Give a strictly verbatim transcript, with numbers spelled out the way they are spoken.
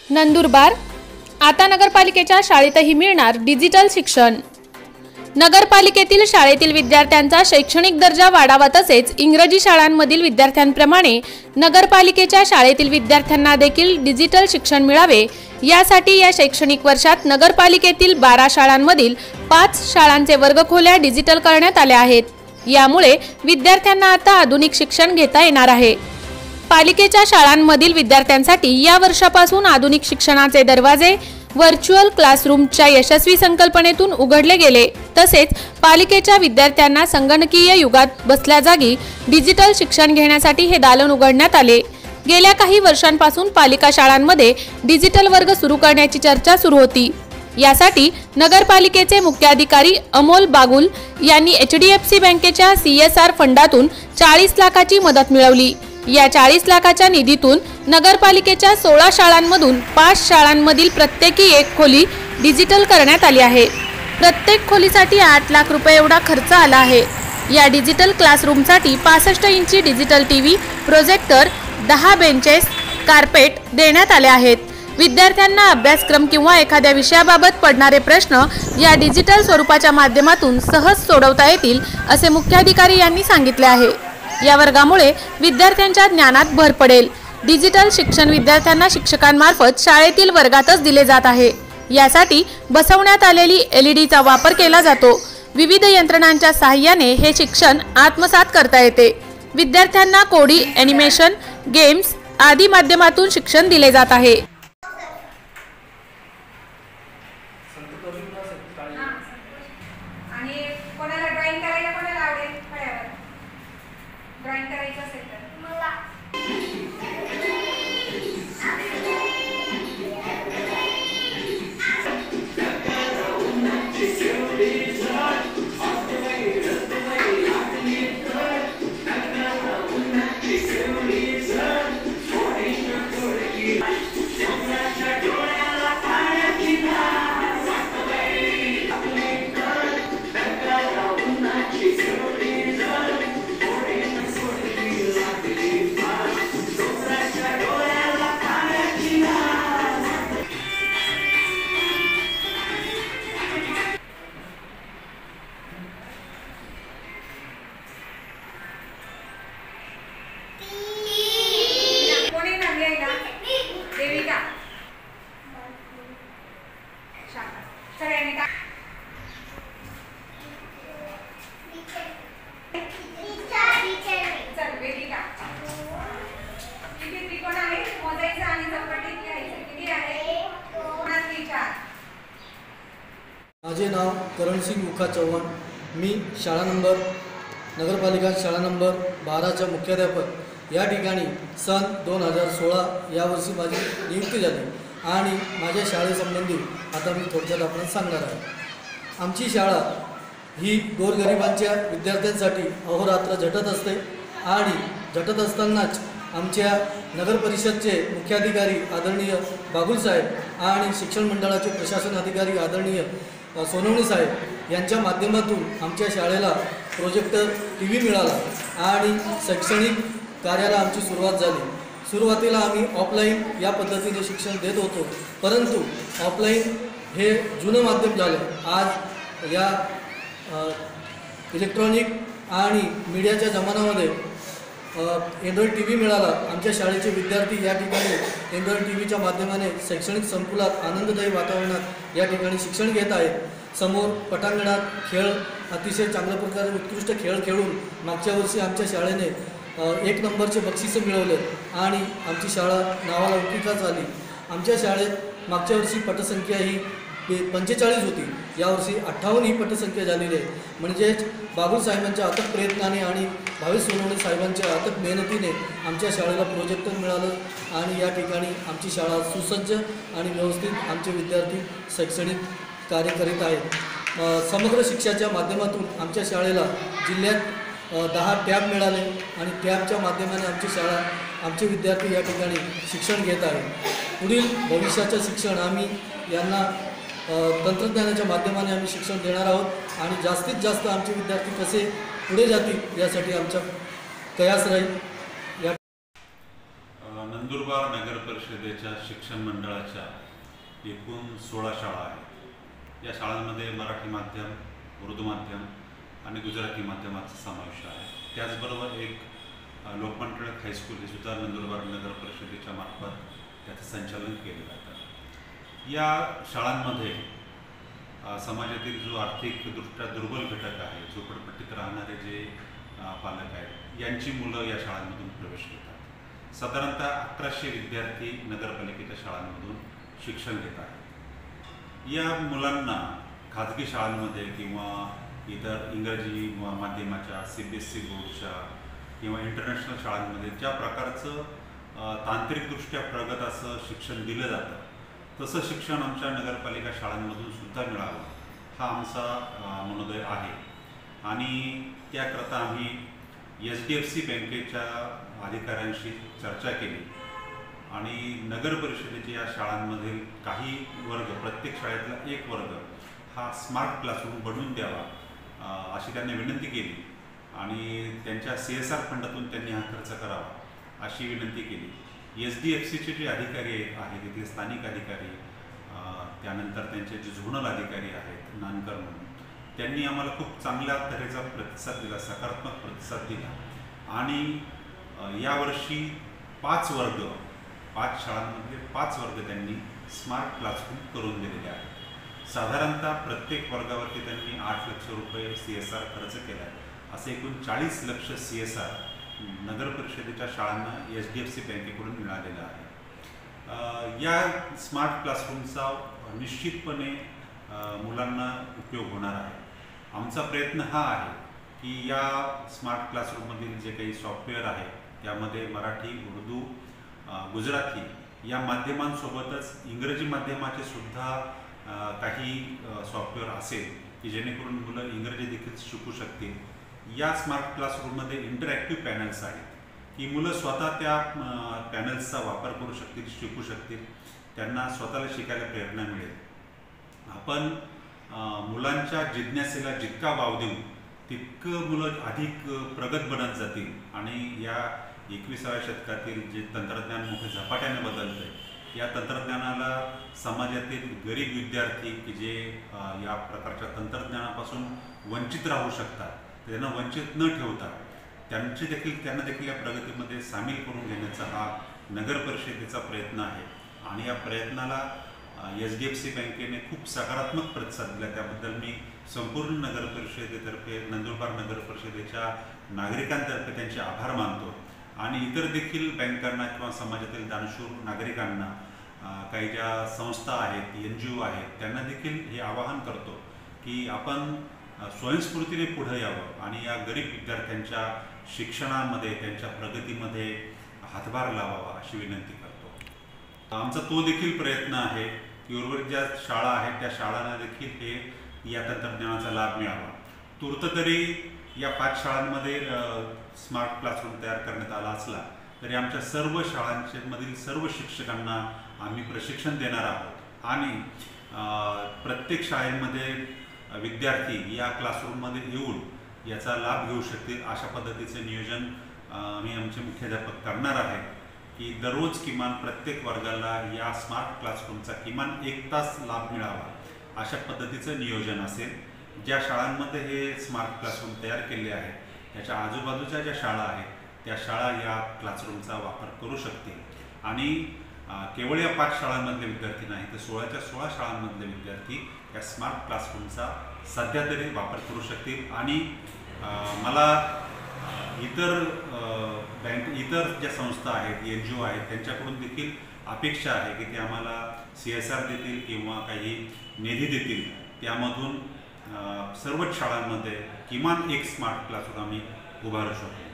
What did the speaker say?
नंदुरबार आता नगरपालिकेच्या शाळेतही मिळणार डिजिटल शिक्षण। नगरपालिकेतील शाळेतील विद्यार्थ्यांचा शैक्षणिक दर्जा वाढावा तसेच इंग्रजी शाळांमधील विद्यार्थ्यांप्रमाणे नगरपालिकेच्या शाळेतील विद्यार्थ्यांना देखील डिजिटल शिक्षण मिळावे यासाठी या शैक्षणिक वर्षात नगरपालिकेतील बारा शाळांमधील पाच शाळांचे वर्गखोल्या डिजिटल करण्यात आल्या आहेत। यामुळे विद्यार्थ्यांना आता आधुनिक शिक्षण घेता येणार आहे। पालिकेच्या शाळांमधील विद्यार्थ्यांसाठी या वर्षापासून आधुनिक शिक्षणाचे दरवाजे व्हर्च्युअल क्लासरूमच्या यशस्वी संकल्पनेतून उघडले गेले तसेच पालिकेच्या विद्यार्थ्यांना संगणकीय युगात बसल्या जागी डिजिटल शिक्षण घेण्यासाठी हे दालन उघडण्यात आले। गेल्या काही वर्षांपासून पालिका शाळांमध्ये डिजिटल वर्ग सुरू करण्याची चर्चा सुरू होती। यासाठी नगरपालिकेचे मुख्याधिकारी अमोल बागुल यांनी एच डी एफ सी बँकेच्या सी एस आर फंडातून चाळीस लाखाची मदत मिळवली। या चाळीस लाखाच्या निधीतून नगरपालिकेच्या सोळा शाळांमधून पाच शाळांमधील प्रत्येकी एक खोली डिजिटल करण्यात आली आहे। प्रत्येक खोलीसाठी आठ लाख रुपये एवढा खर्च आला आहे। या डिजिटल क्लासरूमसाठी पासष्ट इंची डिजिटल टीव्ही, प्रोजेक्टर, दहा बेंचेस, कार्पेट देण्यात आले आहेत। विद्यार्थ्यांना अभ्यासक्रम किंवा एखाद्या विषयाबाबत पडणारे प्रश्न या डिजिटल स्वरूपाच्या माध्यमातून सहज सोडवता येतील असे मुख्याधिकारी यांनी सांगितले आहे। या वर्गामुळे विद्यार्थ्यांच्या ज्ञानात भर पडेल। डिजिटल शिक्षण विद्यार्थ्यांना शिक्षकांमार्फत शाळेतील वर्गातच दिले जात आहे। यासाठी बसवण्यात आलेली एल ई डीचा वापर केला जातो। विविध यंत्रणांच्या सहाय्याने हे शिक्षण आत्मसात करता येते। विद्यार्थ्यांना कोडी, ॲनिमेशन, गेम्स आदी माध्यमातून शिक्षण दिले जात आहे। ड्रॉइंग करायचं असेल तर मला माझे नाव करणसिंग मुखा चव्हाण। मी शाळा नंबर नगरपालिका शाळा नंबर बाराचा मुख्याध्यापक या ठिकाणी सन दोन हजार सोळा यावर्षी माझी नियुक्ती झाली आणि माझ्या शाळेसंबंधी आता मी थोडक्यात आपल्याला सांगणार आहे। आमची शाळा ही गोरगरिबांच्या विद्यार्थ्यांसाठी अहोरात्र झटत असते आणि झटत असतानाच आमच्या नगर परिषदचे मुख्याधिकारी आदरणीय बागुल साहेब आणि शिक्षण मंडळाचे प्रशासन अधिकारी आदरणीय सोनवणे साहेब यांच्या माध्यमातून आमच्या शाळेला प्रोजेक्टर टी व्ही मिळाला आणि शैक्षणिक कार्याला आमची सुरुवात झाली। सुरुवातीला आम्ही ऑफलाईन या पद्धतीने शिक्षण देत होतो, परंतु ऑफलाईन हे जुनं माध्यम झालं। आज या इलेक्ट्रॉनिक आणि मीडियाच्या जमान्यामध्ये एंड्रॉइड टी व्ही मिळाला। आमच्या शाळेचे विद्यार्थी या ठिकाणी एंड्रॉइड टी व्हीच्या माध्यमाने शैक्षणिक संकुलात आनंददायी वातावरणात या ठिकाणी शिक्षण घेत आहेत। समोर पटांगणात खेळ अतिशय चांगल्या प्रकारे उत्कृष्ट खेळ खेळून मागच्या वर्षी आमच्या शाळेने एक नंबरचे बक्षीस मिळवले आणि आमची शाळा नावाला लौकिकच आली। आमच्या शाळेत मागच्या वर्षी पटसंख्या ही पंचेचाळीस होती, यावर्षी अठ्ठावन्न ही पटसंख्या झालेली आहे। म्हणजेच बागुल साहेबांच्या अथक प्रयत्नाने आणि भावेश सोनवणे साहेबांच्या अथक मेहनतीने आमच्या शाळेला प्रोजेक्टर मिळालं आणि या ठिकाणी आमची शाळा सुसज्ज आणि व्यवस्थित आमचे विद्यार्थी शैक्षणिक कार्य करीत आहेत। समग्र शिक्षाच्या माध्यमातून आमच्या शाळेला जिल्ह्यात दहा टॅब मिळाले आणि टॅबच्या माध्यमाने आमची शाळा आमचे विद्यार्थी या ठिकाणी शिक्षण घेत आहेत। पुढील भविष्याचं शिक्षण आम्ही यांना तंत्रज्ञानाच्या माध्यमाने आम्ही शिक्षण देणार आहोत आणि जास्तीत जास्त आमचे विद्यार्थी कसे पुढे जातील यासाठी आमचा प्रयास राहील। नंदुरबार नगर परिषदेच्या शिक्षण मंडळाच्या एकूण सोळा शाळा आहेत. या शाळांमध्ये मराठी माध्यम, उर्दू माध्यम आणि गुजराती माध्यमाचा समावेश आहे. त्याचबरोबर एक लोकमान्य टिळक हायस्कूल हे सुद्धा नंदुरबार नगर परिषदेच्या मार्फत त्याचं संचालन केलं जातं. या शाळांमध्ये समाजातील जो आर्थिकदृष्ट्या दुर्बल घटक आहे, झोपडपट्टीत राहणारे जे पालक आहेत, यांची मुलं या शाळांमधून प्रवेश घेतात. साधारणतः अकराशे विद्यार्थी नगरपालिकेच्या शाळांमधून शिक्षण घेत आहेत. या मुलांना खाजगी शाळांमध्ये किंवा इतर इंग्रजी माध्यमाच्या सी बी एस सी बोर्डच्या किंवा इंटरनॅशनल शाळांमध्ये ज्या प्रकारचं तांत्रिकदृष्ट्या प्रगत असं शिक्षण दिलं जातं, तसं शिक्षण आमच्या नगरपालिका शाळांमधून सुद्धा मिळावं हा आमचा मनोदय आहे. आणि त्याकरता आम्ही एच डी एफ सी बँकेच्या अधिकाऱ्यांशी चर्चा केली आणि नगर परिषदेच्या या शाळांमधील काही वर्ग, प्रत्येक शाळेतला एक वर्ग हा स्मार्ट क्लासरूम बनवून द्यावा अशी त्यांनी विनंती केली आणि त्यांच्या सी एस आर फंडातून त्यांनी हा खर्च करावा अशी विनंती केली. एस डी एफ सीचे जे अधिकारी आहेत, तिथले स्थानिक अधिकारी, त्यानंतर त्यांचे जे झोनल अधिकारी आहेत नानकर म्हणून, त्यांनी आम्हाला खूप चांगल्या तऱ्हेचा प्रतिसाद दिला, सकारात्मक प्रतिसाद दिला आणि यावर्षी पाच वर्ग पाच शाळांमधले पाच वर्ग त्यांनी स्मार्ट क्लासरूम करून दिलेले आहेत. साधारणतः प्रत्येक वर्गावरती त्यांनी आठ लक्ष रुपये सी एस आर खर्च केला आहे. असे एकूण चाळीस लक्ष सी एस आर नगर परिषदेच्या शाळांना एच डी एफ सी बँकेकडून मिळालेला आहे. या स्मार्ट क्लासरूमचा निश्चितपणे मुलांना उपयोग होणार आहे. आमचा प्रयत्न हा आहे की या स्मार्ट क्लासरूममधील जे काही सॉफ्टवेअर आहे त्यामध्ये मराठी, उर्दू, गुजराती या माध्यमांसोबतच इंग्रजी माध्यमाचे सुद्धा काही सॉफ्टवेअर असेल की जेणेकरून मुलं इंग्रजी देखील शिकू शकतील. या स्मार्ट क्लासरूममध्ये इंटरॅक्टिव्ह पॅनल्स आहेत की मुलं स्वतः त्या पॅनल्सचा वापर करू शकतील, शिकू शकतील, त्यांना स्वतःला शिकायला प्रेरणा मिळेल. आपण मुलांच्या जिज्ञासेला जितका वाव देऊ तितकं मुलं अधिक प्रगत बनत जातील आणि या एकविसाव्या शतकातील जे तंत्रज्ञान मोठ्या झपाट्याने बदलतं आहे, या तंत्रज्ञानाला समाजातील गरीब विद्यार्थी की जे या प्रकारच्या तंत्रज्ञानापासून वंचित राहू शकतात, त्यांना वंचित न ठेवता त्यांचे देखील त्यांना देखील या प्रगतीमध्ये सामील करून घेण्याचा हा नगर परिषदेचा प्रयत्न आहे. आणि या प्रयत्नाला एच डी एफ सी बँकेने खूप सकारात्मक प्रतिसाद दिला. त्याबद्दल मी संपूर्ण नगर परिषदेतर्फे, नंदुरबार नगर परिषदेच्या नागरिकांतर्फे त्यांचे आभार मानतो. आणि इतर देखील बँकांना किंवा समाजातील दानशूर नागरिकांना, काही ज्या संस्था आहेत, एन जी ओ आहेत, त्यांना देखील हे आवाहन करतो की आपण स्वयंस्फूर्तीने पुढे यावं आणि या गरीब विद्यार्थ्यांच्या शिक्षणामध्ये, त्यांच्या प्रगतीमध्ये हातभार लावावा अशी विनंती करतो. आमचा तो देखील प्रयत्न आहे की उर्वरित ज्या शाळा आहेत त्या शाळांना देखील हे या तंत्रज्ञानाचा लाभ मिळावा. तूर्त तरी या पाच शाळांमध्ये स्मार्ट क्लासरूम तयार करण्यात आला असला तरी आमच्या सर्व शाळांच्या मधील सर्व शिक्षकांना आम्ही प्रशिक्षण देणार आहोत आणि प्रत्येक शाळेमध्ये विद्यार्थी या क्लासरूममध्ये येऊन याचा लाभ घेऊ शकतील अशा पद्धतीचे नियोजन आम्ही आमचे मुख्याध्यापक करणार आहे की दररोज किमान प्रत्येक वर्गाला या स्मार्ट क्लासरूमचा किमान एक तास लाभ मिळावा अशा पद्धतीचं नियोजन असेल. ज्या शाळांमध्ये हे स्मार्ट क्लासरूम तयार केले आहे त्याच्या आजूबाजूच्या ज्या शाळा आहेत त्या शाळा या क्लासरूमचा वापर करू शकतील आणि केवळ या पाच शाळांमधले विद्यार्थी नाही तर सोळाच्या सोळा शाळांमधले विद्यार्थी या स्मार्ट क्लासरूमचा सध्या तरी वापर करू शकतील. आणि मला इतर बँक इतर ज्या संस्था आहेत, एन जी ओ आहेत, त्यांच्याकडून देखील अपेक्षा आहे की ते आम्हाला सी एस आर देतील किंवा काही निधी देतील. त्यामधून सर्वच शाळांमध्ये किमान एक स्मार्ट क्लासरूम आम्ही उभारू शकतो.